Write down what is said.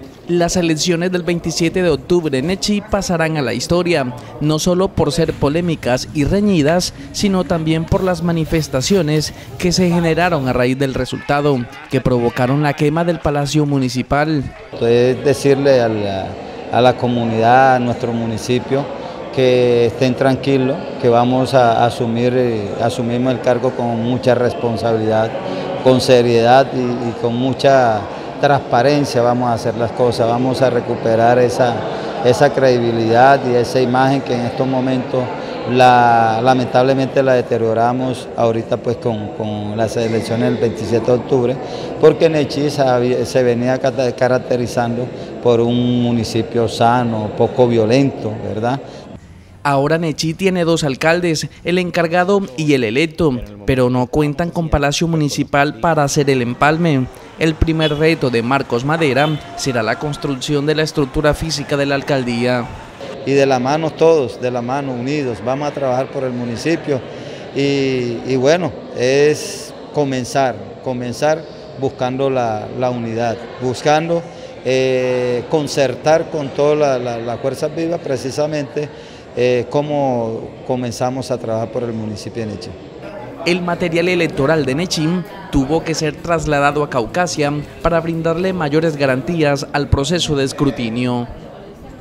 Las elecciones del 27 de octubre en Nechí pasarán a la historia, no solo por ser polémicas y reñidas, sino también por las manifestaciones que se generaron a raíz del resultado, que provocaron la quema del Palacio Municipal. Entonces, decirle a la comunidad, a nuestro municipio, que estén tranquilos, que vamos a asumimos el cargo con mucha responsabilidad, con seriedad y con mucha transparencia vamos a hacer las cosas, vamos a recuperar esa credibilidad y esa imagen que en estos momentos lamentablemente la deterioramos ahorita pues con las elecciones del 27 de octubre, porque Nechí se venía caracterizando por un municipio sano, poco violento, ¿verdad? Ahora Nechí tiene dos alcaldes, el encargado y el electo, pero no cuentan con Palacio Municipal para hacer el empalme. El primer reto de Marcos Madera será la construcción de la estructura física de la alcaldía. Y de la mano todos, de la mano unidos, vamos a trabajar por el municipio y bueno, es comenzar buscando la unidad, buscando concertar con todas las fuerzas vivas precisamente cómo comenzamos a trabajar por el municipio de Nechí. El material electoral de Nechí tuvo que ser trasladado a Caucasia para brindarle mayores garantías al proceso de escrutinio.